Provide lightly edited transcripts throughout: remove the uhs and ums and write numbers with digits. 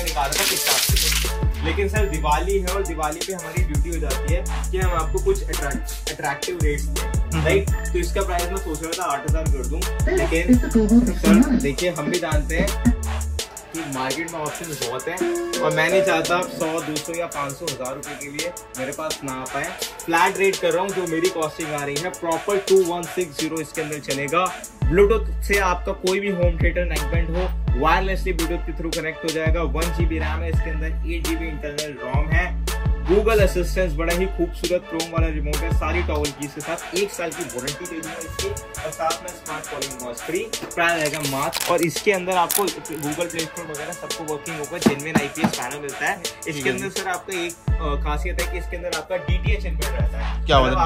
कहा था 50, लेकिन सर दिवाली है और दिवाली पे हमारी ड्यूटी हो जाती है कि हम आपको कुछ अट्रैक्टिव रेट्स दें, राइट। तो इसका प्राइस मैं सोच रहा था 8000 कर दूं, लेकिन सर देखिए हम भी जानते हैं कि मार्केट में ऑप्शंस बहुत हैं और मैं नहीं चाहता 100, 200 या 500, 1000 रुपए के लिए मेरे पास ना आ पाए। फ्लैट रेट कर रहा हूँ जो मेरी कॉस्टिंग आ रही है, प्रॉपर 2160 इसके अंदर चलेगा। ब्लूटूथ से आपका कोई भी होम थिएटर नेक बैंड हो, वायरलेसली ब्लूटूथ के थ्रू कनेक्ट हो जाएगा। 1 GB रैम है इसके अंदर, 8 GB इंटरनल रोम है। गूगल असिस्टेंट बड़ा ही खूबसूरत क्रोम वाला रिमोट है, सारी टॉवल कीज के साथ 1 साल की वारंटी दे दूंगा इसकी, और साथ में smart calling voice free, price रहेगा मात्र। और इसके अंदर आपको गूगल प्ले स्टोर वगैरह सबको वर्किंग होगा, जेन्युइन IPS पैनल मिलता है इसके अंदर। सर आपका एक खासियत है कि इसके अंदर आपका DTH इनबिल्ट रहता है। क्या मतलब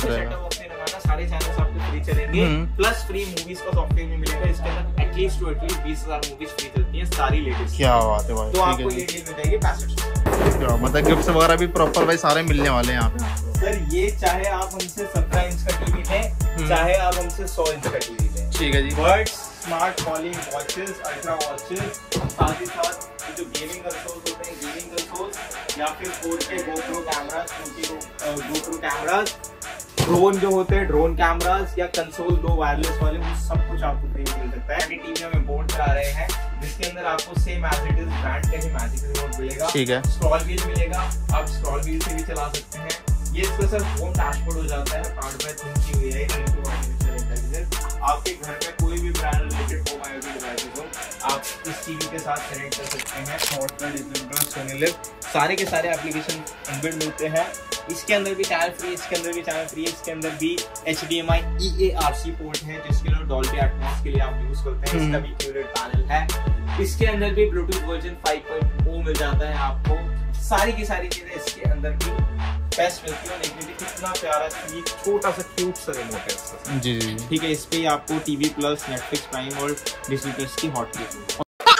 सारे चैनल्स आपको फ्री चलेंगे, प्लस फ्री मूवीज का सॉफ्टवेयर भी मिलेगा इसके अंदर। एटलीस्ट 20,000 मूवीज फ्री चलती हैं सारी लेटेस्ट। क्या बात है भाई, तो आपको ये डील मिल जाएगी 65। मतलब गिफ्ट्स वगैरह भी प्रॉपर भाई सारे मिलने वाले हैं यहाँ पे। सर ये चाहे आप हमसे 17 इंच का टीवी लें, चाहे आप हमसे 100 इंच का टीवी लें, ठीक है जी। Buds, smart calling watches, ultra watches, साथ ही साथ जो गेमिंग कंसोल्स होते हैं, गेमिंग कंसोल्स, या फिर 4K GoPro cameras, 4K GoPro cameras, drone जो होते हैं ड्रोन कैमरास, या कंसोल 2 वायरलेस वाले, वो सब कुछ आपको फ्री मिल सकता है। टीवी में इम्पोर्ट करा रहे हैं जिसके अंदर आपको same as it is brand का ही मैजिक रिमोट मिलेगा, ठीक है। स्क्रॉल व्हील मिलेगा, आप स्क्रॉल व्हील से भी चला सकते हैं। ये इसका सर होम डैशबोर्ड हो जाता है, कार्ड में थिंक की हुई है आर्टिफिशियल इंटेलिजेंस। आपके घर में कोई भी brand related home IoT devices हो, आप इस टीवी के साथ कनेक्ट कर सकते हैं। हॉटस्टार, डिजिटल, सोनी लिव, सारे के सारे एप्लीकेशन इनबिल्ट मिलते हैं। इसके अंदर भी चैनल फ्री, इसके अंदर भी चैनल फ्री, इसके अंदर भी HDMI EARC पोर्ट है जिसके लिए डॉल्बी एटमॉस के लिए आप यूज करते हैं। इसका भी क्यूरेट पैनल है। इसके अंदर भी ब्लूटूथ वर्जन 5.0 मिल जाता है आपको। सारी की सारी चीजें इसके अंदर की बेस्ट मिलती है। देखिए कितना प्यारा छोटा सा क्यूट सा रिमोट है इसका, जी जी, ठीक है। इस पे आपको TV प्लस, नेटफ्लिक्स प्राइम और डिज्नी प्लस की hotlist.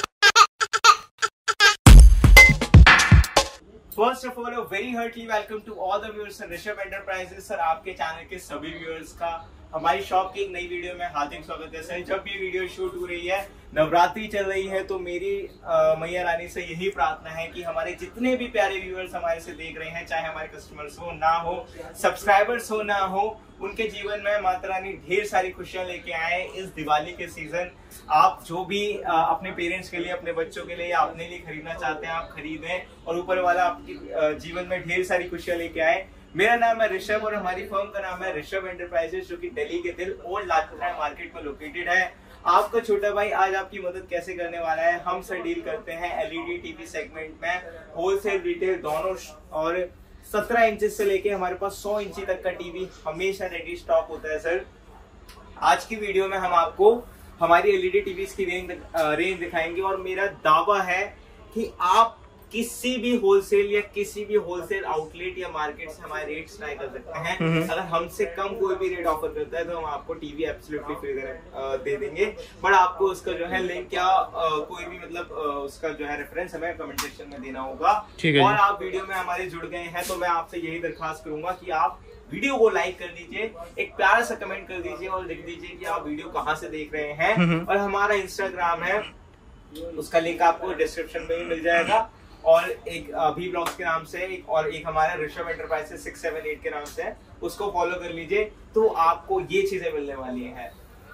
First of all very heartily welcome to all the viewers Rishabh Enterprises. Sir आपके चैनल के सभी व्यूअर्स का हमारी शॉप की एक नई वीडियो में हार्दिक स्वागत है। सर जब ये वीडियो शूट हो रही है, नवरात्रि चल रही है, तो मेरी मैया रानी से यही प्रार्थना है कि हमारे जितने भी प्यारे व्यूअर्स हमारे से देख रहे हैं, चाहे हमारे कस्टमर्स हो ना हो, सब्सक्राइबर्स हो ना हो, उनके जीवन में माता रानी ढेर सारी खुशियां लेके आए इस दिवाली के सीजन। आप जो भी अपने पेरेंट्स के लिए, अपने बच्चों के लिए या अपने लिए खरीदना चाहते हैं, आप खरीदें और ऊपर वाला आपके जीवन में ढेर सारी खुशियां लेके आए। मेरा नाम है ऋषभ और हमारी फर्म का नाम है ऋषभ एंटरप्राइजेस, जो कि दिल्ली के दिल ओल्ड लाजपत मार्केट में लोकेटेड है। आपका छोटा भाई आज आपकी मदद कैसे करने वाला है। हम सर डील करते हैं LED टीवी सेगमेंट में, होलसेल रिटेल दोनों, और 17 इंचेस से लेके हमारे पास 100 इंची तक का टीवी हमेशा रेडी स्टॉक होता है। सर आज की वीडियो में हम आपको हमारी LED टीवीज की रेंज दिखाएंगे, और मेरा दावा है कि आप किसी भी होलसेल या किसी भी होलसेल आउटलेट या मार्केट से हमारे रेट्स ट्राई कर सकते हैं। अगर हमसे कम कोई भी रेट ऑफर करता है तो हम आपको टीवी एब्सोल्युटली फ्री दे देंगे, बट आपको उसका जो है लिंक या कोई भी मतलब उसका जो है रेफरेंस हमें कमेंट सेक्शन में देना होगा। और आप वीडियो में हमारे जुड़ गए हैं तो मैं आपसे यही दरखास्त करूंगा कि आप वीडियो को लाइक कर दीजिए, एक प्यारा सा कमेंट कर दीजिए और लिख दीजिए कि आप वीडियो कहाँ से देख रहे हैं। और हमारा इंस्टाग्राम है, उसका लिंक आपको डिस्क्रिप्शन में ही मिल जाएगा, और एक अभी ब्लॉग्स के नाम से एक हमारा ऋषभ एंटरप्राइजेस 678 के नाम से है, उसको फॉलो कर लीजिए तो आपको ये चीजें मिलने वाली हैं।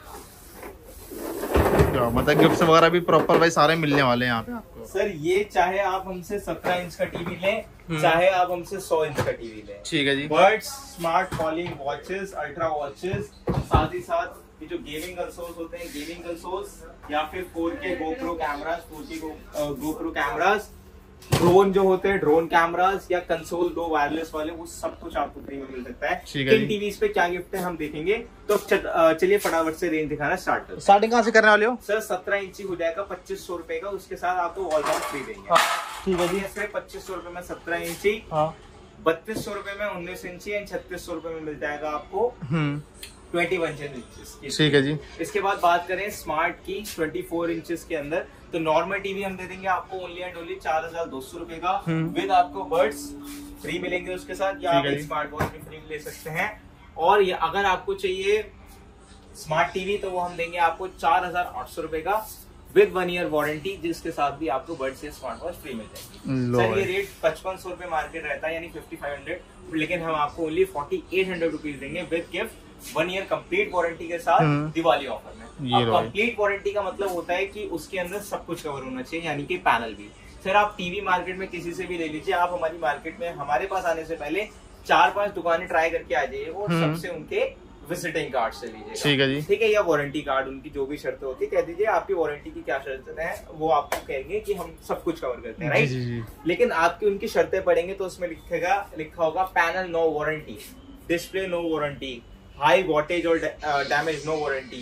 मतलब गिफ्ट्स वगैरह भी प्रॉपर भाई सारे मिलने वाले हैं यहाँ पे आपको। सर ये चाहे आप हमसे 17 इंच का टीवी लें, चाहे आप हमसे 100 इंच का टीवी लें, ठीक है जी। Buds, smart calling watches, ultra watches, साथ ही साथ ये जो गेमिंग कंसोल्स होते हैं, गेमिंग कंसोल्स, या फिर 4K GoPro cameras, 4K GoPro cameras, drone जो होते हैं ड्रोन कैमरास, या कंसोल 2 वायरलेस वाले, वो सब कुछ आपको फ्री में मिल सकता है। किन टीवीज पे क्या गिफ्ट है हम देखेंगे, तो चलिए फटाफट से रेंज दिखाना स्टार्ट करते हैं। स्टार्टिंग कहाँ से करने वाले हो? सर 17 इंची हो जाएगा 2500 रुपए का, उसके साथ आपको वॉल माउंट फ्री देंगे, ठीक है जी। इसमें 2500 रुपए में 17 इंची, 3200 रुपए में 19 इंची, एंड 3600 रुपए में मिल जाएगा आपको 21 इंचेस, ठीक है जी। इसके बाद बात करें स्मार्ट की 24 इंचेस के अंदर, तो नॉर्मल टीवी हम दे देंगे आपको ओनली एंड ओनली 4200 रुपए का, विद आपको बर्ड्स फ्री मिलेंगे उसके साथ, या आप स्मार्ट वॉच भी फ्री ले सकते हैं। और ये अगर आपको चाहिए स्मार्ट टीवी तो वो हम देंगे आपको 4800 रुपए का, विद 1 ईयर वारंटी, जिसके साथ भी आपको बर्ड से स्मार्ट वॉच फ्री मिल जाएगी। सर ये रेट 5500 रुपए मार्केट रहता है, यानी 5500, लेकिन हम आपको ओनली 4800 रुपीज देंगे with gift 1 year complete warranty के साथ दिवाली ऑफर में। अब कंप्लीट वारंटी का मतलब होता है कि उसके अंदर सब कुछ कवर होना चाहिए, यानी कि पैनल भी। सर आप टीवी मार्केट में किसी से भी ले लीजिए, आप हमारी मार्केट में हमारे पास आने से पहले 4-5 दुकानें ट्राई करके आ जाइए और सबसे उनके विजिटिंग कार्ड से लीजिएगा, ठीक है जी, ठीक है, या वारंटी कार्ड, उनकी जो भी शर्तें होती है कह दीजिए आपकी वारंटी की क्या शर्तें हैं, वो आपको कहेंगे कि हम सब कुछ कवर करते हैं, राइट। लेकिन आपकी उनकी शर्तें पढ़ेंगे तो उसमें लिखा होगा panel no warranty, display no warranty, high voltage और damage no warranty,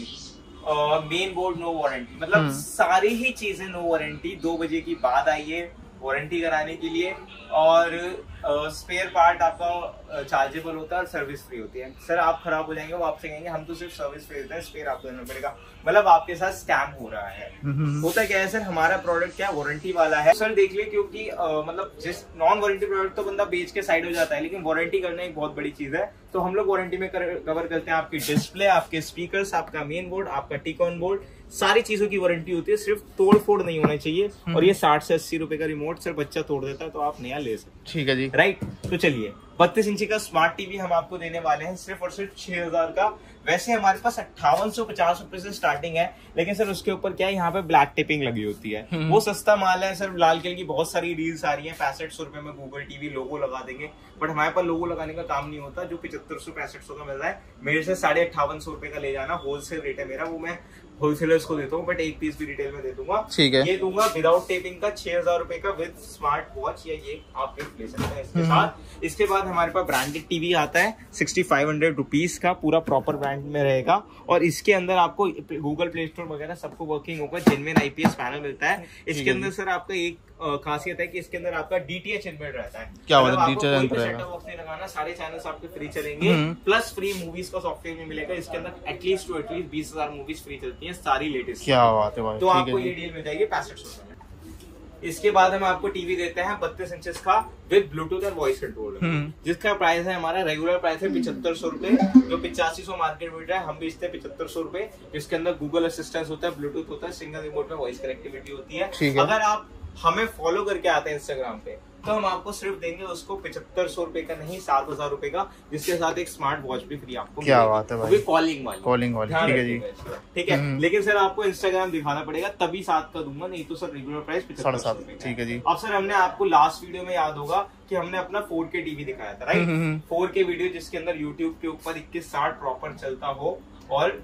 main board no warranty, मतलब सारी ही चीजें नो वारंटी। 2 बजे की बाद आइए वारंटी कराने के लिए, और स्पेयर पार्ट आपका चार्जेबल होता है और सर्विस फ्री होती है। सर आप खराब हो जाएंगे वो आपसे कहेंगे हम तो सिर्फ सर्विस फ्री देते हैं, स्पेयर आपको देना पड़ेगा, मतलब आपके साथ स्कैम हो रहा है। होता क्या है सर, हमारा प्रोडक्ट क्या वारंटी वाला है सर, देख लिए, क्योंकि मतलब जिस नॉन वारंटी प्रोडक्ट तो बंदा बेच के साइड हो जाता है, लेकिन वारंटी करना एक बहुत बड़ी चीज है। तो हम लोग वारंटी में कवर करते हैं आपकी डिस्प्ले, आपके स्पीकर्स, आपका मेन बोर्ड, आपका टिक ऑन बोर्ड, सारी चीजों की वारंटी होती है, सिर्फ तोड़ फोड़ नहीं होना चाहिए। और ये 60 से 80 रुपए का रिमोट सर बच्चा तोड़ देता है तो आप नया ले सकते, ठीक है जी, राइट। तो चलिए 32 इंची का स्मार्ट टीवी हम आपको देने वाले हैं सिर्फ और सिर्फ 6000 का। वैसे हमारे पास 5850 रुपए से स्टार्टिंग है, लेकिन सर उसके ऊपर क्या है, यहाँ पे ब्लैक टिपिंग लगी होती है, वो सस्ता माल है सर। लाल किले की बहुत सारी डील्स आ रही है, 6500 रुपए में गूगल टीवी लोगो लगा देंगे, बट हमारे पास लोगो लगाने का काम नहीं होता। जो 7500-6500 का मिल रहा है, मेरे से 5850 रुपए का ले जाना, होलसेल रेट है मेरा, वो मैं होलसेलर्स को देता हूँ, बट एक पीस भी रिटेल में दे दूंगा, ठीक है। ये दूंगा विदाउट टेपिंग का 6000 रुपए का विद स्मार्ट वॉच, या ये आप ले सकते हैं इसके साथ। इसके बाद हमारे पास ब्रांडेड टीवी आता है 6500 रुपीज का, पूरा प्रॉपर ब्रांड में रहेगा, और इसके अंदर आपको गूगल प्ले स्टोर वगैरह सबको वर्किंग होगा, जेन्युइन आईपीएस पैनल मिलता है। इसके अंदर सर आपका एक खासियत है कि इसके अंदर आपका डीटीएच इनबिल्ट रहता है, क्या मतलब आपको कोई भी सेटअप बॉक्स नहीं लगाना, सारे चैनल्स आपके फ्री चलेंगे, प्लस फ्री मूवीज का सॉफ्टवेयर भी मिलेगा। इसके अंदर एटलीस्ट 20,000 मूवीज फ्री चलती हैं, सारी लेटेस्ट। क्या बात है भाई, तो आपको ये डील मिल जाएगी 6500 रुपए में। इसके बाद हम आपको टीवी देते हैं 32 इंचेस का विद ब्लूटूथ और वॉइस कंट्रोल, जिसका प्राइस है, हमारा रेगुलर प्राइस है 7500 रुपए, जो 8500 मार्केट में है, हम बेचते हैं 7500 रुपए। जिसके अंदर गूगल असिस्टेंस होता है, ब्लूटूथ होता है, सिंगल रिमोट में वॉइस कनेक्टिविटी होती है। अगर आप हमें फॉलो करके आते हैं इंस्टाग्राम पे, तो हम आपको सिर्फ देंगे उसको 7500 रुपए का नहीं, 7000 रुपए का, जिसके साथ एक स्मार्ट वॉच भी फ्री आपको। क्या बात है भाई, कॉलिंग वाली, ठीक है जी, ठीक है। लेकिन सर आपको इंस्टाग्राम दिखाना पड़ेगा, तभी 7 का दूंगा, नहीं तो सर रेगुलर प्राइस 7500, ठीक है जी। अब सर हमने आपको लास्ट वीडियो में याद होगा कि हमने अपना 4K टीवी दिखाया था, राइट, 4K वीडियो, जिसके अंदर यूट्यूब के ऊपर 2160 प्रॉपर चलता हो, और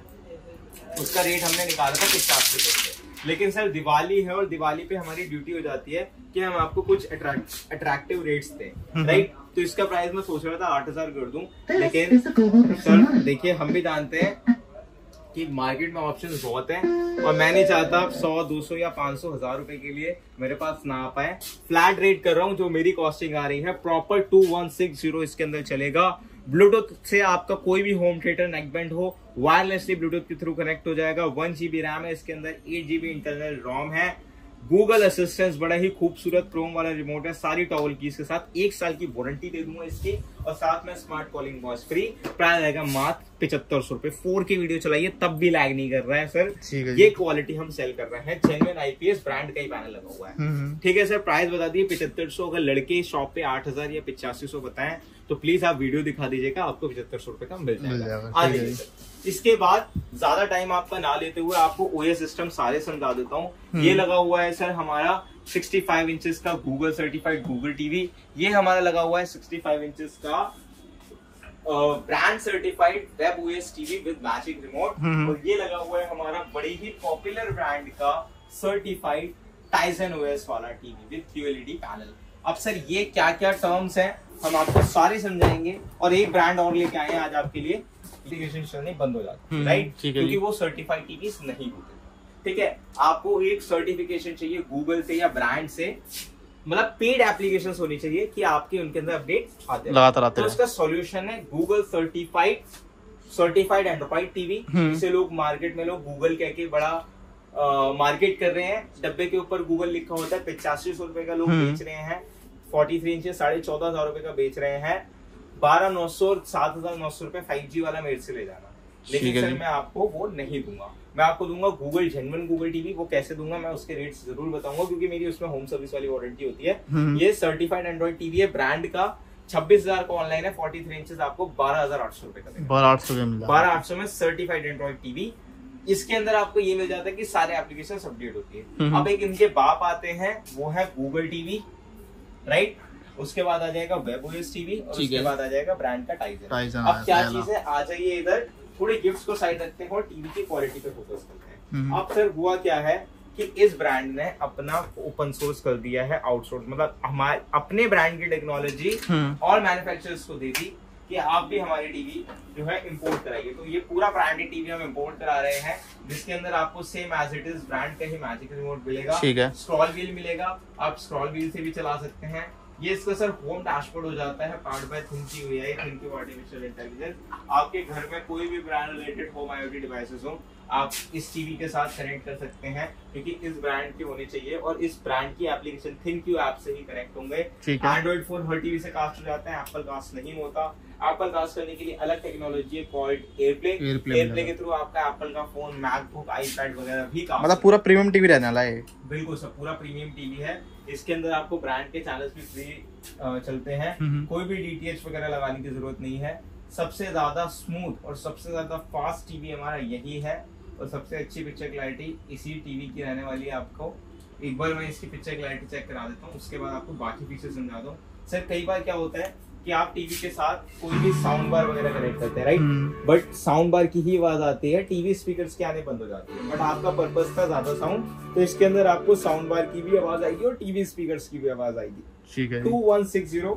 उसका रेट हमने निकाला था 85 रुपए। लेकिन सर दिवाली है, और दिवाली पे हमारी ड्यूटी हो जाती है कि हम आपको कुछ अट्रैक्टिव रेट्स दें, राइट। तो इसका प्राइस मैं सोच रहा था 8000 कर दूं, लेकिन सर देखिए हम भी जानते हैं कि मार्केट में ऑप्शंस बहुत हैं, और मैं नहीं चाहता 100, 200 या 500, 1000 रुपए के लिए मेरे पास ना आ पाए। फ्लैट रेट कर रहा हूँ, जो मेरी कॉस्टिंग आ रही है प्रॉपर 2160 इसके अंदर चलेगा। ब्लूटूथ से आपका कोई भी होम थिएटर नेकबैंड हो, वायरलेसली ब्लूटूथ के थ्रू कनेक्ट हो जाएगा। 1 GB रैम है इसके अंदर, 8 GB इंटरनल रोम है। गूगल असिस्टेंस बड़ा ही खूबसूरत क्रोम वाला रिमोट है, सारी टॉवल कीज के साथ, 1 साल की वारंटी दे दूंगा इसकी, और साथ में smart calling voice free. Price रहेगा मात्र 7500 रुपए। 4K वीडियो चलाइए तब भी लैग नहीं कर रहा है सर, ये क्वालिटी हम सेल कर रहे हैं, जेन्युइन आईपीएस ब्रांड का ही पैनल लगा हुआ है, ठीक है सर। प्राइस बता दिए 7500, अगर लड़के शॉप पे 8000 या 8500 बताएं तो प्लीज आप वीडियो दिखा दीजिएगा, आपको 7500 रुपए का मिल जाएगा। आ जाइए सर। इसके बाद ज्यादा टाइम आपका ना लेते हुए आपको ओएस सिस्टम सारे समझा देता हूँ। ये लगा हुआ है सर हमारा 65 इंचेस का गूगल सर्टिफाइड गूगल टीवी। ये हमारा लगा हुआ है 65 इंचेस का brand certified web OS TV with magic remote, और ये लगा हुआ है हमारा बड़ी ही पॉपुलर ब्रांड का सर्टिफाइड टाइसन ओएस वाला टीवी विद QLED पैनल। अब सर ये क्या क्या टर्म्स हैं हम आपको सारे समझाएंगे, और एक ब्रांड और लेके आए हैं आज आपके लिए, एप्लीकेशन चलने बंद हो जाती है, राइट, क्योंकि वो सर्टिफाइड टीवी नहीं होते, ठीक है। आपको एक सर्टिफिकेशन चाहिए गूगल से या ब्रांड से, मतलब पेड एप्लीकेशंस होनी चाहिए कि आपके उनके अंदर अपडेट आते हैं। तो उसका सॉल्यूशन है गूगल सर्टिफाइड एंड्रॉइड टीवी, जिसे लोग मार्केट में लोग गूगल कह के बड़ा मार्केट कर रहे हैं। डब्बे के ऊपर गूगल लिखा होता है, 8500 रुपए का लोग बेच रहे हैं, 43 इंच 14,500 रुपए का बेच रहे हैं। 12,900 7,900 रुपए 5G वाला मेरे से ले जाना, लेकिन सर मैं आपको वो नहीं दूंगा। मैं आपको दूंगा गूगल जेन्युइन गूगल टीवी। वो कैसे दूंगा मैं उसके रेट्स जरूर बताऊंगा, क्योंकि मेरी उसमें होम सर्विस वाली वारंटी होती है। ये सर्टिफाइड एंड्रॉइड टीवी है, ब्रांड का 26,000 का ऑनलाइन है, 43 इंचेस आपको 12,800 रुपए का देगा। 12,800 में सर्टिफाइड एंड्रॉइड टीवी। इसके अंदर आपको ये मिल जाता है कि सारे एप्लीकेशन अपडेट होती है। अब एक इनके बाप आते हैं, वो है गूगल टीवी, राइट। उसके बाद आ जाएगा वेबओएस टीवी और उसके बाद आ जाएगा ब्रांड का टाइजन। अब क्या चीज है, आ जाइए इधर, थोड़े गिफ्ट्स को साइड रखते हैं और टीवी की क्वालिटी पे फोकस करते हैं। अब सर हुआ क्या है कि इस ब्रांड ने अपना ओपन सोर्स कर दिया है, आउटसोर्स, मतलब हमारे अपने ब्रांड की टेक्नोलॉजी और मैन्युफैक्चरर्स को दे दी कि आप भी हमारी टीवी जो है इंपोर्ट कराइए। तो ये पूरा ब्रांडेड टीवी हम इंपोर्ट करा रहे हैं, जिसके अंदर आपको same as it is brand का ही मैजिक रिमोट मिलेगा, स्क्रॉल व्हील मिलेगा, आप स्क्रॉल व्हील से भी चला सकते हैं। ये इसका सर होम डैशबोर्ड हो जाता है, पावर्ड बाय थिंकी हुई थिंकी आर्टिफिशियल इंटेलिजेंस। आपके घर में कोई भी brand related home IoT devices हो, आप इस टीवी के साथ कनेक्ट कर सकते हैं, क्योंकि इस ब्रांड की होनी चाहिए और इस ब्रांड की एप्लीकेशन थिंक्यू ऐप से ही कनेक्ट होंगे। एंड्रॉइड फोन हर टीवी से कास्ट हो जाता है, एप्पल कास्ट नहीं होता। एप्पल कास्ट करने के लिए अलग टेक्नोलॉजी है कॉल्ड एयरप्ले के थ्रू आपका एप्पल का फोन, मैकबुक, आईपैड वगैरह भी कास्ट, मतलब पूरा प्रीमियम टीवी रहने वाला है। बिल्कुल सर, पूरा प्रीमियम टीवी है। इसके अंदर आपको ब्रांड के चैनल्स भी फ्री चलते हैं, कोई भी डीटीएच वगैरह लगाने की जरूरत नहीं है। सबसे ज्यादा स्मूथ और सबसे ज्यादा फास्ट टीवी हमारा यही है और सबसे अच्छी पिक्चर क्लैरिटी इसी टीवी की रहने वाली है। आपको एक बार मैं इसकी पिक्चर क्लैरिटी चेक करा देता हूँ, उसके बाद आपको बाकी फीचर समझा दूँ। सर कई बार क्या होता है कि आप टीवी के साथ कोई भी साउंड बार वगैरह कनेक्ट करते हैं, राइट, बट साउंड बार की ही आवाज आती है, टीवी स्पीकर्स के आने बंद हो जाती है। बट आपका पर्पस था ज्यादा साउंड, तो इसके अंदर आपको साउंड बार की भी आवाज आएगी और टीवी स्पीकर्स की भी आवाज आएगी। ठीक है, 2160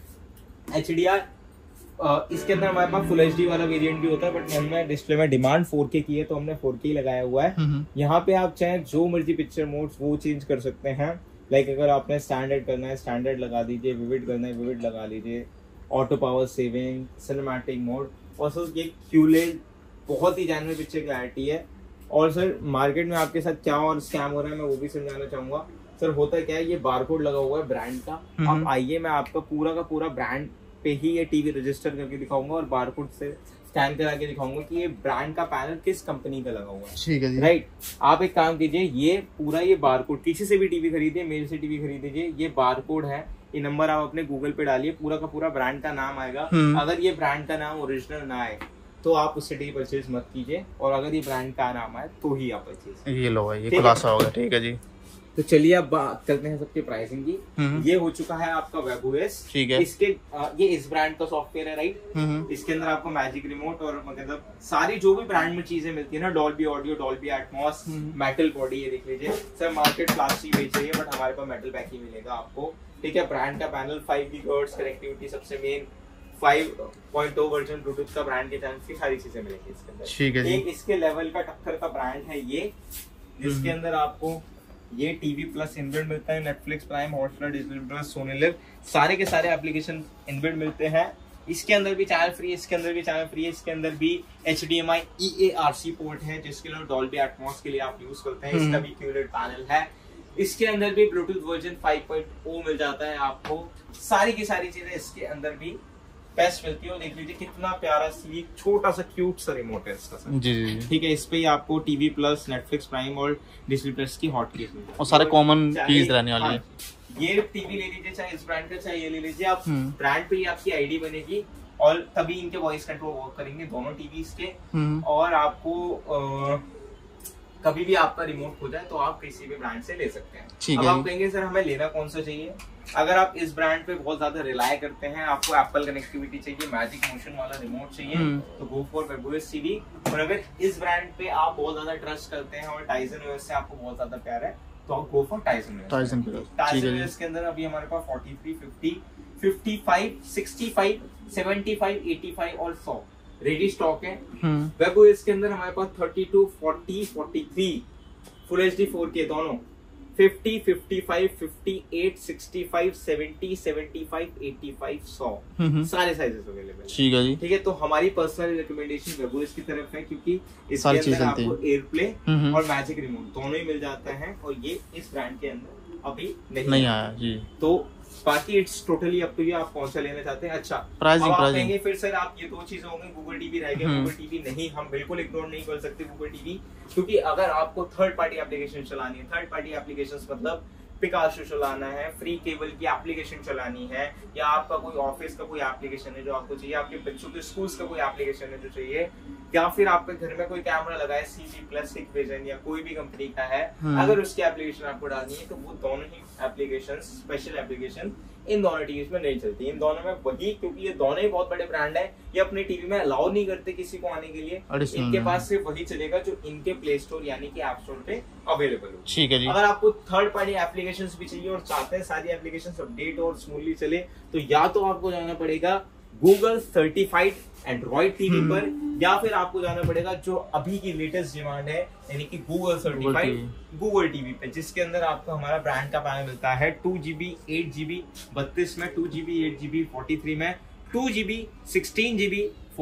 HDR। इसके अंदर हमारे पास फुल HD वाला वेरिएंट भी होता है, बट हमने डिस्प्ले में डिमांड 4K की है तो हमने 4K लगाया हुआ है। यहाँ पे आप चाहे जो मर्जी पिक्चर मोड्स वो चेंज कर सकते हैं। लाइक अगर आपने स्टैंडर्ड करना है स्टैंडर्ड लगा दीजिए, विविड करना है विविड लगा लीजिए, auto power saving, cinematic mode. और सर ये QLED बहुत ही जेन्युइन पिक्चर क्लैरिटी है। और सर मार्केट में आपके साथ क्या और स्कैम हो रहा है मैं वो भी समझाना चाहूंगा। सर होता क्या है, ये बारकोड लगा हुआ है ब्रांड का। अब आइए मैं आपका पूरा का पूरा ब्रांड पे ही ये टीवी रजिस्टर करके दिखाऊंगा और बारकोड से स्कैन करा के दिखाऊंगा कि ये ब्रांड का पैनल किस कंपनी का लगा हुआ है। ठीक है जी, राइट। आप एक काम कीजिए, ये पूरा ये बारकोड किसी से भी टीवी खरीदिए, मेरे से टीवी खरीद लीजिए, ये बारकोड है, ये नंबर आप अपने गूगल पे डालिए, पूरा का पूरा ब्रांड का नाम आएगा। अगर ये ब्रांड का नाम ओरिजिनल ना आए तो आप उससे टीवी परचेज मत कीजिए, और अगर ये ब्रांड का नाम आए तो ही आप परचेज। ये लो ये खुलासा होगा। ठीक है जी, तो चलिए अब बात करते हैं सबके प्राइसिंग की। ये हो चुका है आपका वेबओएस। ठीक है, इसके ये इस ब्रांड का सॉफ्टवेयर है, राइट। इसके अंदर आपको मैजिक रिमोट और मतलब सारी जो भी ब्रांड में चीजें मिलती है ना, Dolby audio, Dolby Atmos, metal body, ये देख लीजिए। सर मार्केट प्लास्टिक बेच रही है, बट हमारे पास मेटल बैक ही मिलेगा आपको। ठीक है, ब्रांड का पैनल, 5 GHz कनेक्टिविटी, सबसे मेन 5.0 वर्जन ब्लूटूथ का ब्रांड के चैनल की सारी चीजें मिलेंगी इसके अंदर। ठीक है, एक इसके लेवल का टक्कर का ब्रांड है ये, जिसके अंदर आपको ये टीवी प्लस इनबिल्ट मिलता है, Netflix, Prime, Hotstar, Disney plus, Sony LIV, सारे के सारे एप्लीकेशन इनबिल्ट मिलते हैं। इसके अंदर भी चैनल फ्री है, इसके अंदर भी चैनल फ्री है, इसके अंदर भी HDMI EARC पोर्ट है, जिसके लिए डॉल्बी एटमॉस के लिए आप यूज करते हैं। इसका भी QLED पैनल है। इसके अंदर भी ब्लूटूथ वर्जन 5.0 मिल जाता है आपको। सारी की सारी चीजें इसके अंदर भी बेस्ट मिलती है। और देख लीजिए कितना प्यारा स्लीक छोटा सा क्यूट सा रिमोट है इसका सर। जी। ठीक है, इस पे ही आपको टीवी प्लस, नेटफ्लिक्स, प्राइम और डिज्नी प्लस की हॉट कीज मिलती है और सारे कॉमन कीज रहने वाली है। ये टीवी ले लीजिए, चाहे इस ब्रांड का चाहे ये ले लीजिए, आप ब्रांड पे ही आपकी आईडी बनेगी और तभी इनके वॉइस कंट्रोल वर्क करेंगे दोनों टीवीज के। और आपको कभी भी आपका रिमोट खो जाए तो आप किसी भी ब्रांड से ले सकते हैं। अब आप कहेंगे सर हमें लेना कौन सा चाहिए। अगर आप इस ब्रांड पे बहुत ज्यादा रिलाय करते हैं, आपको एप्पल कनेक्टिविटी चाहिए, मैजिक मोशन वाला रिमोट चाहिए, तो गो फॉर वेबओएस टीवी। और अगर इस ब्रांड पे आप बहुत ज्यादा ट्रस्ट करते हैं और टाइजन ओएस से आपको बहुत ज्यादा प्यार है, तो आप गो फॉर टाइजन ओएस के अंदर अभी हमारे पास 43, 50, 55, 65, 75, 85 और 100 रेडी स्टॉक है। वेबओएस के अंदर हमारे पास 32, 40, 43 फुल HD 4K दोनों, 50, 55, 58, 65, 70, 75, 85, 100 सारे साइजेस अवेलेबल। ठीक है जी। ठीक है, तो हमारी पर्सनल रिकमेंडेशन वेबओएस की तरफ है, क्योंकि इसके अंदर आपको एयरप्ले और मैजिक रिमोट दोनों ही मिल जाता है, और ये इस ब्रांड के अंदर अभी नहीं आया जी। तो बाकी it's totally up to you, आप कौन सा लेना चाहते हैं। अच्छा प्राइसिंग आप कहेंगे फिर सर आप ये दो चीजें होंगी, गूगल टीवी रह गया। गूगल टीवी नहीं, हम बिल्कुल इग्नोर नहीं कर सकते गूगल टीवी, क्योंकि अगर आपको थर्ड पार्टी एप्लीकेशन चलानी है, थर्ड पार्टी एप्लीकेशन मतलब पिकासो चलाना है, फ्री केबल की एप्लीकेशन चलानी है, या आपका कोई ऑफिस का कोई एप्लीकेशन है जो आपको चाहिए, आपके बच्चों के स्कूल्स का कोई एप्लीकेशन है जो चाहिए, या फिर आपके घर में कोई कैमरा लगा है CG+ Hikvision या कोई भी कंपनी का है, अगर उसकी एप्लीकेशन आपको डालनी है तो वो दोनों ही एप्लीकेशन, स्पेशल एप्लीकेशन इन दोनों टीवी में नहीं चलती। इन दोनों में वही, क्योंकि ये दोनों ही बहुत बड़े ब्रांड है, ये अपने टीवी में अलाउ नहीं करते किसी को आने के लिए, इनके पास सिर्फ वही चलेगा जो इनके प्ले स्टोर यानी कि ऐप स्टोर पे अवेलेबल हो। ठीक है जी। अगर आपको थर्ड पार्टी एप्लीकेशंस भी चाहिए और चाहते हैं सारी एप्लीकेशंस अपडेट और स्मूथली चले, तो या तो आपको जाना पड़ेगा गूगल सर्टिफाइड एंड्रॉइड टीवी पर, या फिर आपको जाना पड़ेगा जो अभी की लेटेस्ट डिमांड है यानी कि गूगल सर्टिफाइड गूगल टीवी पे, जिसके अंदर आपको हमारा ब्रांड का पैनल मिलता है 2GB 8GB 32 में, 2GB 8GB 43 में, 2GB 16GB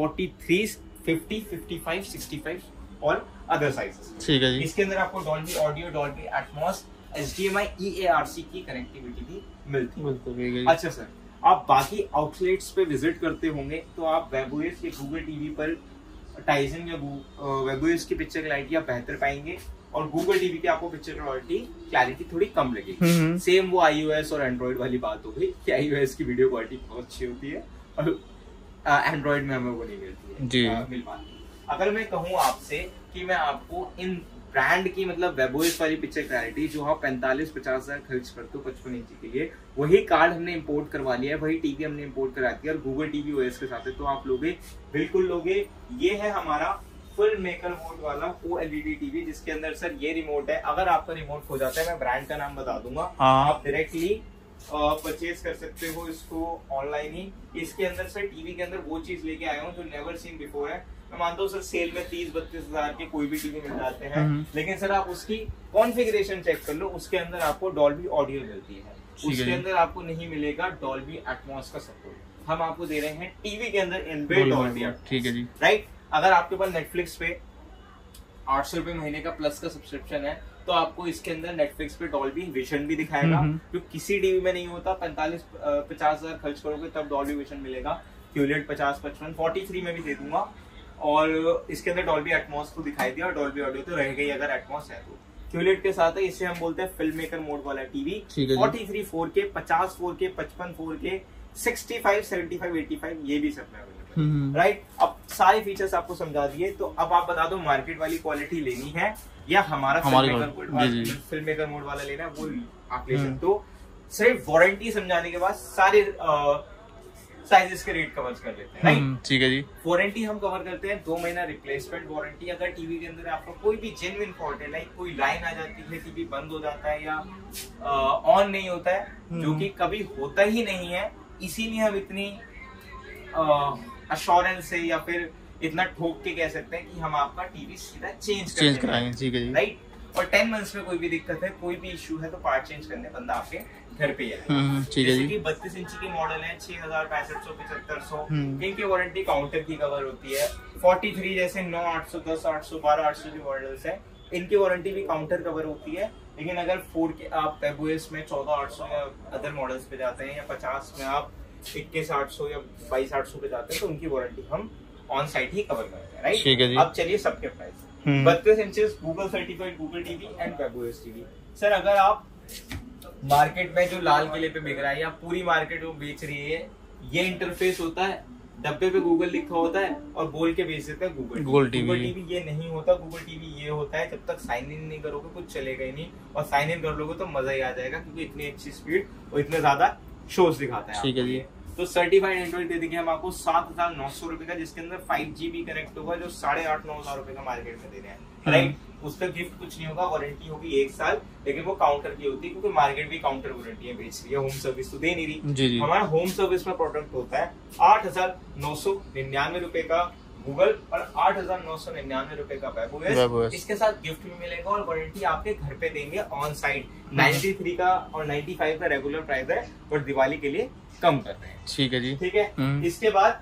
43 50 55 65 और अदर साइजेस। ठीक है जी। इसके अंदर आपको Dolby audio, Dolby Atmos, HDMI EARC की कनेक्टिविटी भी मिलती है। अच्छा सर, आप बाकी आउटलेट्स पे विजिट करते होंगे तो आप वेबओएस या गूगल टीवी पर टाइजन या वेबओएस की पिक्चर क्लैरिटी आप बेहतर पाएंगे, और गूगल टीवी की आपको पिक्चर क्लैरिटी थोड़ी कम लगेगी। सेम वो iOS और एंड्रॉइड वाली बात हो गई कि iOS की वीडियो क्वालिटी बहुत अच्छी होती है और एंड्रॉइड में हमें वो नहीं मिलती है, मिल पाती। अगर मैं कहूँ आपसे कि मैं आपको इन ब्रांड की मतलब वेबओएस वाली पिक्चर क्लैरिटी जो आप 45-50 हजार खर्च करते हो 55 इंची के लिए, वही कार्ड हमने इंपोर्ट करवा लिया है, वही टीवी हमने इंपोर्ट करा दिया और गूगल टीवी ओएस के साथ है, तो आप लोगे, बिल्कुल लोगे। ये है हमारा फुल मेकर मोड वाला OLED टीवी, जिसके अंदर सर ये रिमोट है। अगर आपका रिमोट खो जाता है, मैं ब्रांड का नाम बता दूंगा, आप डायरेक्टली परचेज कर सकते हो इसको ऑनलाइन ही। इसके अंदर सर टीवी के अंदर वो चीज लेके आया हूँ जो नेवर सीन बिफोर है। मैं मानता हूँ सर सेल में 30-32 हजार के कोई भी टीवी मिल जाते हैं, लेकिन सर आप उसकी कॉन्फ़िगरेशन चेक कर लो, उसके अंदर आपको डॉल्बी ऑडियो मिलती है, उसके अंदर आपको नहीं मिलेगा डॉल्बी एटमॉस का सपोर्ट। हम आपको दे रहे हैं टीवी के अंदर इनबिल्ट डॉल्बी। ठीक है जी, राइट। अगर आपके पास नेटफ्लिक्स पे 800 रुपए महीने का प्लस का सब्सक्रिप्शन है, तो आपको इसके अंदर नेटफ्लिक्स पे डॉल्बी विजन भी दिखाएगा, जो किसी टीवी में नहीं होता। 45-50 हजार खर्च करोगे तब डॉल्बी विजन मिलेगा। QLED 50-55 43 में भी दे दूंगा, और इसके अंदर डॉल्बी एटमॉस को दिखाई दिया, और डॉल्बी ऑडियो तो रह गई अगर एटमॉस है तो। QLED के साथ है, इसे हम बोलते हैं फिल्म मेकर मोड वाला टीवी। 43 4K, 50 4K, 55 4K, 65 75 85 ये भी सब में अवेलेबल, राइट। अब सारे फीचर्स आपको समझा दिए, तो अब आप बता दो मार्केट वाली क्वालिटी लेनी है या हमारा फिल्म मेकर मोड वाला लेना है, वो आप ले सकते हो। सिर्फ वारंटी समझाने के बाद सारे साइजेस के रेट कवर कर लेते हैं, राइट। ठीक है जी। वारंटी हम कवर करते हैं 2 महीना रिप्लेसमेंट वारंटी। अगर टीवी के अंदर आपका कोई भी जेन्युइन फॉल्ट है, लाइक कोई लाइन आ जाती है, टीवी बंद हो जाता है या ऑन नहीं होता है, जो कि कभी होता ही नहीं है, इसीलिए हम इतनी अश्योरेंस से या फिर इतना ठोक के कह सकते हैं कि हम आपका टीवी सीधा चेंज कराएंगे, राइट। और 10 मंथ्स में कोई भी दिक्कत है, कोई भी इशू है, तो पार्ट चेंज करने बंदा आपके घर पे आएगा। जैसे कि 32 इंची की मॉडल है, 6000 6500 7500, इनकी वारंटी काउंटर की कवर होती है। 43 जैसे 9800 10800 12800 जो मॉडल्स है, इनकी वारंटी भी काउंटर कवर होती है। लेकिन अगर 4K आप वेबओएस में 14800 या अदर मॉडल्स पे जाते हैं, या 50 में आप 21800 या 22800 पे जाते हैं, तो उनकी वारंटी हम ऑन साइट ही कवर करते हैं, राइट। अब चलिए सबके price. 32 inches Google certified Google TV and webOS TV. Sir अगर आप मार्केट में जो लाल किले पे बिक रहा है या पूरी मार्केट में बेच रही है, ये इंटरफेस होता है, डब्बे पे गूगल लिखा होता है और बोल के बेच देता है गूगल टीवी। ये नहीं होता, गूगल टीवी ये होता है, जब तक साइन इन नहीं करोगे कुछ चलेगा ही नहीं, और साइन इन कर लोगे तो मजा ही आ जाएगा, क्योंकि इतनी अच्छी स्पीड और इतने ज्यादा शोज दिखाता है। ठीक है जी। तो सर्टिफाइड एंड्रॉइड दे देंगे हम आपको 7900 रुपए का, जिसके अंदर 5GB कनेक्ट होगा, जो 8,500-9,000 रुपए का मार्केट में दे रहे हैं, राइट। उसका गिफ्ट कुछ नहीं होगा, वारंटी होगी 1 साल, लेकिन वो काउंटर की होती है, क्योंकि मार्केट भी काउंटर वारंटी है बेच रही है, होम सर्विस तो दे नहीं रही। हमारा होम सर्विस में प्रोडक्ट होता है 8,999 रुपए का गूगल और 8,999 रुपए का वेबओएस। इसके साथ गिफ्ट भी मिलेगा और वारंटी आपके घर पे देंगे ऑन साइट। 93 का और 95 का रेगुलर प्राइस है, और दिवाली के लिए कम कर रहे हैं। ठीक है जी, ठीक है। इसके बाद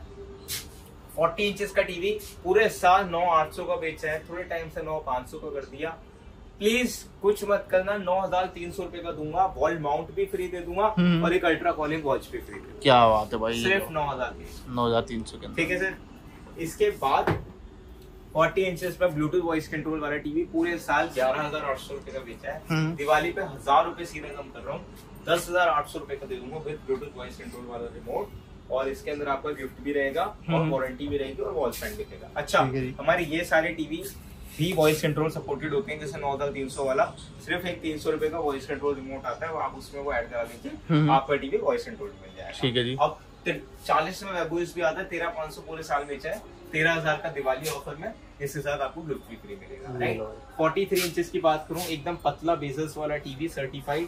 40 इंचेस का टीवी पूरे साल 9,800 का बेचा है, थोड़े टाइम से 9,500 का कर दिया। प्लीज कुछ मत करना, 9,300 रुपए का दूंगा, वॉल माउंट भी फ्री दे दूंगा और एक अल्ट्रा कॉलिंग वॉच भी फ्री दे दूंगा। क्या बात है भाई, सिर्फ 9,300 के अंदर। ठीक है सर। इसके बाद 40 इंचेस पर ब्लूटूथ वॉइस कंट्रोल वाला टीवी पूरे साल 11,800 रुपए का बेचा है। दिवाली पे 1,000 रुपए सीधे कम कर रहा हूँ, 10,800 रुपए का दे दूंगा विद ब्लूटूथ वॉइस कंट्रोल वाला रिमोट। और इसके अंदर आपका गिफ्ट भी रहेगा और वारंटी भी रहेगी और वॉल स्टैंड भी रहेगा। अच्छा, हमारे ये सारे टीवी भी वॉइस कंट्रोल सपोर्टेड होते हैं। जैसे 9,300 वाला सिर्फ एक 300 रुपए का वॉइस कंट्रोल रिमोट आता है, वो आप उसमें वो ऐड करा लीजिए, आपका टीवी वॉइस कंट्रोल मिल जाएगा। ठीक है जी। अब 40 में वेबोइस भी आता है, 13,500 पूरे साल बेचा है, 13,000 का दिवाली ऑफर में इसके साथ आपको गिफ्ट भी फ्री मिलेगा। राइट, 43 इंचेस की बात करूं, एकदम पतला बेजल्स वाला टीवी सर्टिफाइड,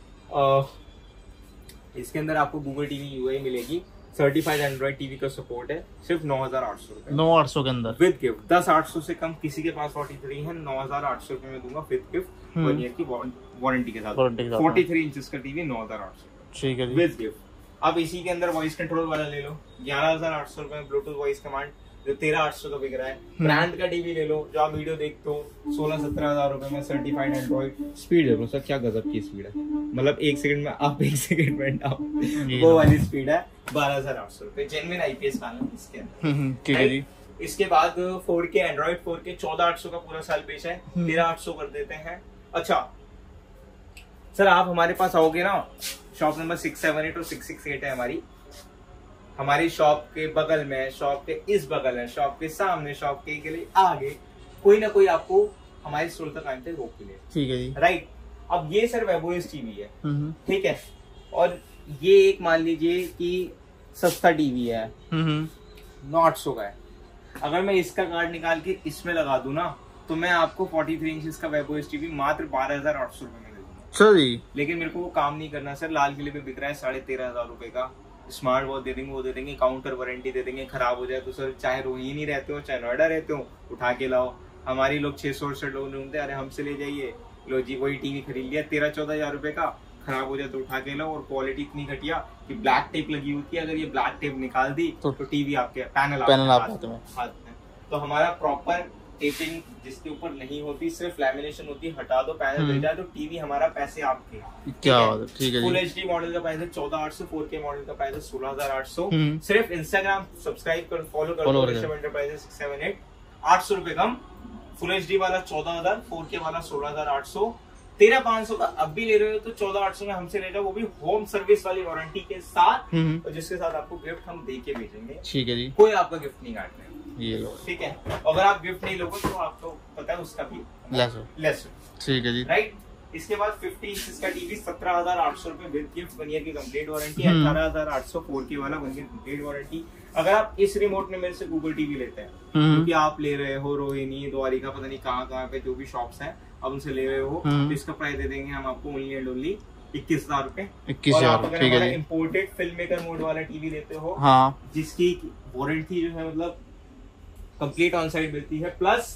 इसके अंदर आपको गूगल टीवी यूआई मिलेगी, सर्टिफाइड एंड्रॉइड टीवी का सपोर्ट है, सिर्फ 9,800 रुपए, 9,800 के अंदर विद गिफ्ट। 10,800 से कम किसी के पास 43 है, 9,800 रुपए में दूंगा विद गिफ्ट, 1 ईयर की वारंटी के साथ। 43 इंचेस का टीवी 9,800, ठीक है, विद गिफ्ट। अब इसी के अंदर वॉइस कंट्रोल वाला ले लो, 11,800 रुपए में ब्लूटूथ वॉइस कमांड, जो 13,800 का बिक रहा है। ब्रांड का टीवी ले लो, जो आप वीडियो देखते हो, 16-17 रुपए में सर्टिफाइड एंड्रॉइड। स्पीड देखो सर, क्या गजब की स्पीड है, मतलब 1 सेकंड में आप 1 सेकंड में डाउन, वो वाली स्पीड है। 12,800 रुपए, जेन्युइन आईपीएस पैनल इसके अंदर, ठीक है जी। इसके बाद 4K एंड्रॉइड 4K 14,800 का पूरा साल बेचा है, 13,800 कर देते हैं। अच्छा सर, आप हमारे पास आओगे ना, शॉप नंबर 678 और 668 है हमारी शॉप के बगल में, शॉप के इस बगल है, शॉप के सामने, शॉप के लिए आगे कोई ना कोई आपको हमारे स्टोर तक आने रोक मिले। ठीक है जी। राइट, अब ये सर वेबोइस टीवी है, ठीक है, और ये एक मान लीजिए कि सस्ता टीवी है, 9,800 का है। अगर मैं इसका कार्ड निकाल के इसमें लगा दूं ना, तो मैं आपको 43 इंचेस का वेबोइस टीवी मात्र 12,800 रुपए में दे दूंगा सर जी। लेकिन मेरे को वो काम नहीं करना सर, लाल किले पे बिक रहा है 13,500 रुपए का, स्मार्ट वॉच दे देंगे, वो दे देंगे, काउंटर वारंटी दे देंगे, खराब हो जाए तो सर चाहे रोहिणी रहते हो चाहे नोएडा रहते हो उठा के लाओ। हमारी लोग 668 लोग ढूंढते, अरे हमसे ले जाइए, लो जी वही टीवी खरीद लिया 13-14 रुपए का, खराब हो जाए तो उठा के लो, और क्वालिटी इतनी घटिया कि ब्लैक टेप लगी होती है, अगर ये ब्लैक टेप निकाल दी तो टीवी आपके पैनल हाथ में। तो हमारा प्रॉपर टेपिंग जिसके ऊपर नहीं होती, सिर्फ लैमिनेशन होती है, हटा दो पैनल मिल जाए तो टीवी हमारा पैसे आपके। क्या बात है, ठीक है। फुल एचडी मॉडल का प्राइस है 14,800, 4K मॉडल का प्राइस है 16,800। सिर्फ इंस्टाग्राम सब्सक्राइब कर, फॉलो करो, ऋषभ एंटरप्राइजेस 678, 800 रुपए कम। फुल एचडी वाला 14,000, 4K वाला 16,800, 13,500 का अब भी ले रहे हो तो 14,800 में हमसे ले जाओ, वो भी होम सर्विस वाली वारंटी के साथ, और जिसके साथ आपको गिफ्ट हम दे के भेजेंगे। ठीक है जी, कोई आपका गिफ्ट नहीं काटना है, ये लो, ठीक है। अगर आप गिफ्ट नहीं लोगे तो आपको पता है उसका भी लेस, ठीक है जी। राइट, इसके बाद 50 इंच का टीवी 17,800 रुपए विद गिफ्ट, 1 ईयर की कंप्लीट वारंटी, 18,800 4K वाला 1 ईयर कंप्लीट वारंटी। अगर आप इस रिमोट में मेरे से गूगल टीवी लेते हैं, क्योंकि आप ले रहे हो रोहिणी, द्वारिका, पता नहीं कहाँ पे जो भी शॉप्स हैं, अब उनसे ले रहे हो, तो इसका प्राइस दे देंगे हम आपको ओनली एंड ओनली 21,000 रुपए। 21,000, ठीक है। इम्पोर्टेड फिल्म मेकर मोड वाला टीवी लेते हो, हाँ, जिसकी वारंटी जो है मतलब कंप्लीट ऑन साइड मिलती है, प्लस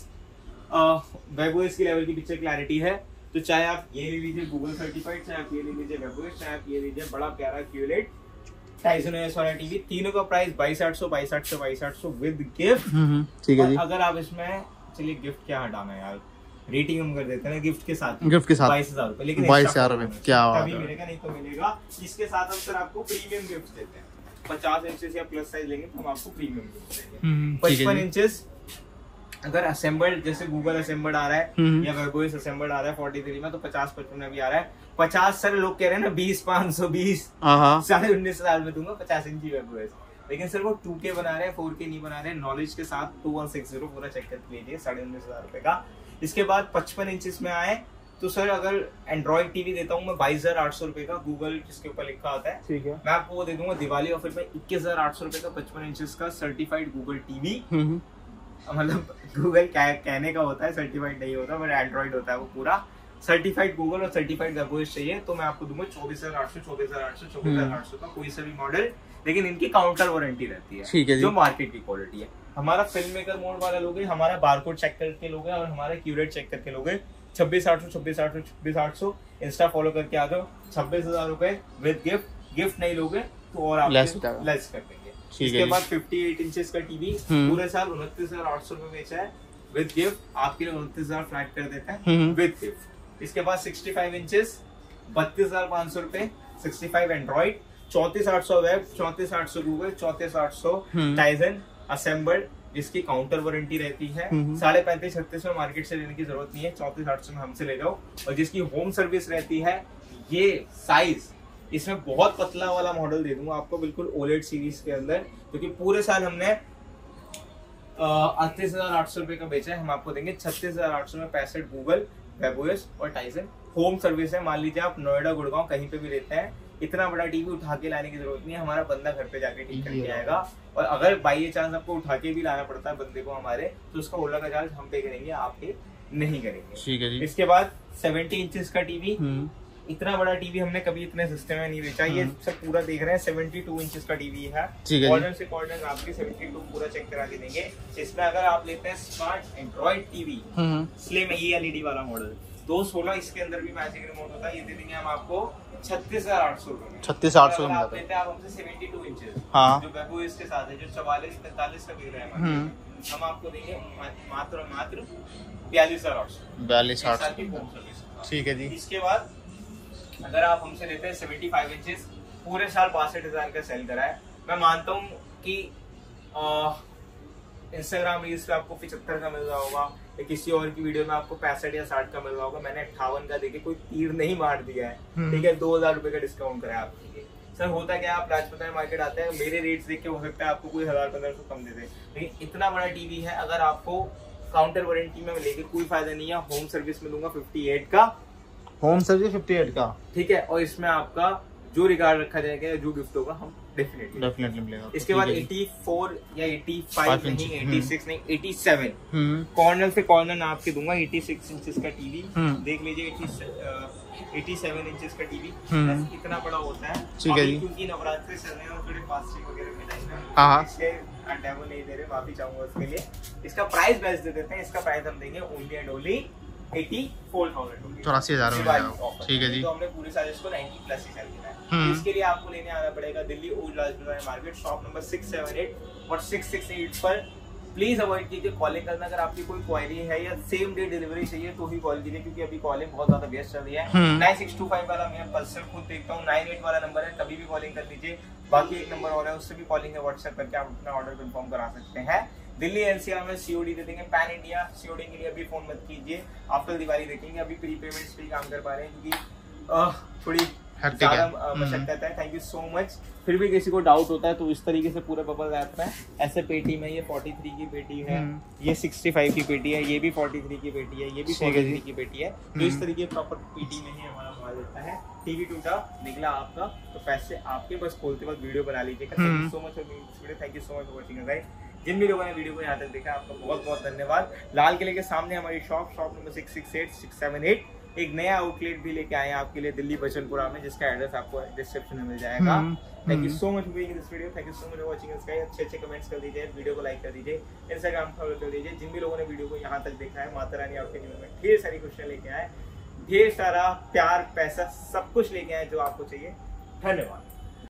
वेबओएस की लेवल की पिक्चर क्लैरिटी है, तो चाहे आप ये ले लीजिए गूगल सर्टिफाइड, चाहे आप ये ले लीजिए वेबओएस, चाहे आप ये लीजिए बड़ा प्यारा QLED Tizen OS वाला टीवी, तीनों का प्राइस 22,800, 22,800, 22,800 विद गिफ्ट, ठीक है जी। अगर आप इसमें, चलिए गिफ्ट क्या हटाना है यार, रेटिंग हम कर देते हैं गिफ्ट के साथ 22,000 रुपए, लेकिन 22,000 रुपए क्या मिलेगा, नहीं तो मिलेगा। इसके साथ हम सर आपको प्रीमियम गिफ्ट देते हैं, 50 इंचेस या प्लस साइज लेंगे तो हम आपको प्रीमियम गिफ्ट देंगे। 55 इंचेस अगर असेंबल्ड, जैसे गूगल असेंबल्ड आ रहा है या वेबओएस असेंबल्ड आ रहा है 43 में, तो 50-55 में भी आ रहा है। 50 सर लोग कह रहे हैं ना 20,520, 19,500 में दूंगा 50 इंची वेबओएस, लेकिन सर वो 2K बना रहे हैं, 4K नहीं बना रहे हैं। नॉलेज के साथ 2160 पूरा चेक करके लीजिए, 19,500 रुपए का। इसके बाद 55 इंचेस में आए तो सर अगर एंड्रॉइड टीवी देता हूँ मैं 22,800 रुपए का, गूगल जिसके ऊपर लिखा आता है, ठीक है, मैं आपको वो दे दूंगा दिवाली ऑफर में 21,800 रुपए का 55 इंचेस का सर्टिफाइड गूगल टीवी। मतलब गूगल कहने का होता है, सर्टिफाइड नहीं होता, बट एंड्रॉइड होता है वो पूरा। सर्टिफाइड गूगल और सर्टिफाइड वेबओएस चाहिए तो मैं आपको दूंगा 24,800, 24,800, 24,800 का कोई सा भी मॉडल, लेकिन इनकी काउंटर वारंटी रहती है, ठीक है, जो मार्केट की क्वालिटी है। हमारा फिल्म मेकर मोड वाला लोगे, हमारा बारकोड चेक करके लोगे, और हमारा क्यूरेट चेक करके लोगे 26,800, 26,800, 26,800। इंस्टा फॉलो करके आ जाओ, 26,000 रुपए विद गिफ्ट। गिफ्ट नहीं लोगे तो और आप लेस कर देंगे। इसके बाद 58 इंचेस का टीवी पूरे साल 29,800 रुपए बेचा है, विद गिफ्ट आपके लिए 29,000 फ्लैट कर देते हैं विद गिफ्ट। इसके बाद 65 इंचेस 32,500 रुपए, 65 Android, 34,800 web, 34,800 Google, 34,800 Tizen assembled, जिसकी काउंटर वारंटी रहती है। 35,500-36 में मार्केट से लेने की जरूरत नहीं है, 34,800 में हमसे ले जाओ। और जिसकी होम सर्विस रहती है, ये साइज इसमें बहुत पतला वाला मॉडल दे दूंगा आपको, बिल्कुल ओलेड सीरीज के अंदर, क्योंकि पूरे साल हमने 38,800 रुपए का बेचा है। हम आपको देंगे 36,800 में 65 गूगल, वेबओएस और टाइजन। होम सर्विस है, मान लीजिए आप नोएडा गुड़गांव कहीं पे भी लेते हैं, इतना बड़ा टीवी उठा के लाने की जरूरत नहीं है, हमारा बंदा घर पे जाके ठीक करके आएगा। और अगर बाई चांस आपको उठा के भी लाना पड़ता है बंदे को हमारे, तो उसका ओला का चार्ज हम पे करेंगे, आप पे नहीं करेंगे। ठीक है जी। इसके बाद 70 इंचेस का टीवी, इतना बड़ा टीवी हमने कभी इतने सस्ते में नहीं बेचा। ये सब पूरा देख रहे हैं, 72 इंचेस का टीवी है। कॉर्नर से कॉर्नर आपके 72 पूरा चेक करा के देंगे। इसमें अगर आप लेते हैं smart Android TV slim LED वाला मॉडल, 216, इसके अंदर भी मैजिक रिमोट होता है, ये दे देंगे हम आपको 36,800 रुपए। 36,800 में आप लेते हैं आप हमसे 72 इंचेस जो वेबओएस के साथ है, जो 44-45 का बिक रहा है, हम आपको देंगे मात्र 42,800। 42,800। ठीक है जी। इसके बाद अगर आप हमसे लेते हैं 75 इंचेस, पूरे साल 62,000 का सेल करा है। मैं मानता हूँ कि इंस्टाग्राम रील्स पे आपको 75 का मिल रहा होगा, या किसी और की वीडियो में आपको 65 या 60 का मिल रहा होगा। मैंने 58 का देके कोई तीर नहीं मार दिया है, ठीक है। 2,000 रुपए का डिस्काउंट करा है आपके लिए। सर होता क्या, आप राजपथ मार्केट आते हैं, मेरे रेट्स देख के हो सकता है आपको कोई 1,000-1,500 कम दे दे, लेकिन इतना बड़ा टीवी है, अगर आपको काउंटर वारंटी में लेके कोई फायदा नहीं है। होम सर्विस में दूंगा 58 का, होम सर्विस 58 का, ठीक है। और इसमें आपका जो रिगार्ड रखा जाएगा या जो गिफ्ट होगा हम डेफिनेटली मिलेगा। इसके बाद 84 या 85 नहीं, 86 नहीं, 87 कॉर्नर से कॉर्नर नाप के दूंगा। 86 इंचेस का टीवी देख लीजिए, 87 इंचेस का टीवी, इतना बड़ा होता है। ठीक है जी। क्योंकि नवरात्रि चल रहे हैं और थोड़े फास्टिंग वगैरह में इसलिए डेमो नहीं दे रहे, माफी चाहूंगा उसके लिए। इसका प्राइस बेस्ट दे देते हैं, इसका प्राइस हम देंगे ओनली एंड ओनली 84,000, 84,000। ठीक है जी। तो हमने पूरे साल इसको 90 प्लस ही सेल किया है। इसके लिए आपको लेने आना पड़ेगा Delhi old Rajbazar market, shop number 678 और 668 पर। प्लीज अवॉइड कीजिए कॉलिंग करना। अगर आपकी कोई क्वायरी है या सेम डे डिलीवरी चाहिए तो ही कॉल कीजिए, क्योंकि अभी कॉलिंग बहुत ज्यादा व्यस्त चल रही है। 9625 वाला मैं पर्सनल खुद देखता हूँ, 98 वाला नंबर है, कभी भी कॉलिंग कर लीजिए। बाकी एक नंबर और है, उससे भी कॉलिंग है, व्हाट्सएप करके आप अपना ऑर्डर कंफर्म करा सकते हैं। दिल्ली एनसीआर में सीओडी दे देंगे, पैन इंडिया सीओडी के लिए अभी फोन मत कीजिए, आफ्टर दिवाली देखेंगे। अभी प्रीपेमेंट्स पे काम कर पा रहे हैं, क्योंकि थोड़ी ज्यादा मशक्कत है। Thank you so much. फिर भी किसी को डाउट होता है तो इस तरीके से पूरे बबल ऐप में ऐसे पेटी में, ये 43 की पेटी है, ये 65 की पेटी है, ये भी 43 की पेटी है, ये भी 43 की पेटी है। तो इस तरीके प्रॉपर पेटी में ही हमारा माल देता है। टीवी टूटा निकला आपका तो पैसे आपके, बस खोलते वक्त वीडियो बना लीजिएगा। Thank you so much for video, thank you so much for watching guys. जिन भी लोगों ने वीडियो को यहाँ तक देखा आपका बहुत बहुत धन्यवाद। लाल किले के सामने हमारी शॉप नंबर 668 678। एक नया आउटलेट भी लेके आए हैं आपके लिए दिल्ली बचनपुरा में, जिसका एड्रेस आपको डिस्क्रिप्शन में मिल जाएगा। Thank you so much for watching this video, thank you so much for watching this guys. अच्छे कमेंट्स कर दीजिए, वीडियो को लाइक कर दीजिए, इंस्टाग्राम फॉलो कर दीजिए। जिन भी लोगों ने वीडियो को यहाँ तक देखा है, माता रानी आपके जीवन में ढेर सारी खुशियां लेके आए, ढेर सारा प्यार, पैसा, सब कुछ लेके आए जो आपको चाहिए। धन्यवाद।